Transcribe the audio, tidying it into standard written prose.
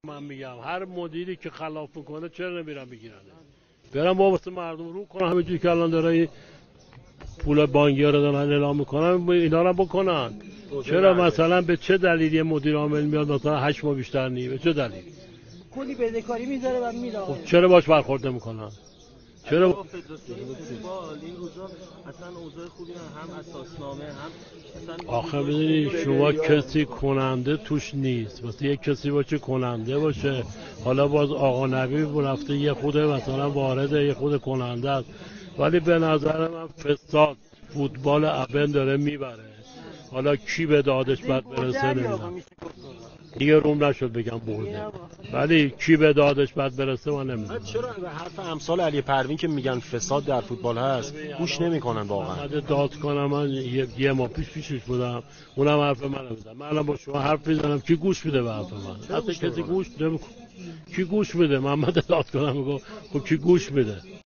من میگم هر مدیری که خلاف میکنه چرا نمیرن بگیرن؟ برن با واسه مردم رو کنن، همینجوری که الان داره این پول بانکی ها رو دارن اعلام میکنن اینا رو بکنن. چرا مثلا به چه دلیل یه مدیر عامل میاد مثلا 8 ماه بیشتر نی؟ به چه دلیل؟ کلی بدهکاری میذاره و میره. خب چرا باش برخورد نمیکنن؟ چرا فدراسیون فوتبال این روزا اصلا اوضاع خوبی هم اساسنامه هم اصلا آخه ببینید شما کسی کننده توش نیست، واسه یک کسی باشه کننده باشه. حالا باز آقا نبی رفته یه خود مثلا وارده یه خود کننده است، ولی به نظر من فساد فوتبال ابن داره میبره. حالا کی به دادش بعد برسه نمیدونم، دیگه روم نشد بگم برده، ولی کی به دادش بعد برسه من نمیدونم. چرا به حرف امثال علی پروین که میگن فساد در فوتبال هست گوش نمیکنن واقعا؟ داد کنم من یه ماه پیشش بودم، اونم حرف منو میزنه. من الان با شما حرف میزنم کی گوش میده به حرف من؟ حتی کسی گوش نمیکنه. کی گوش میده؟ محمد داد کنم میگه خب کی گوش میده؟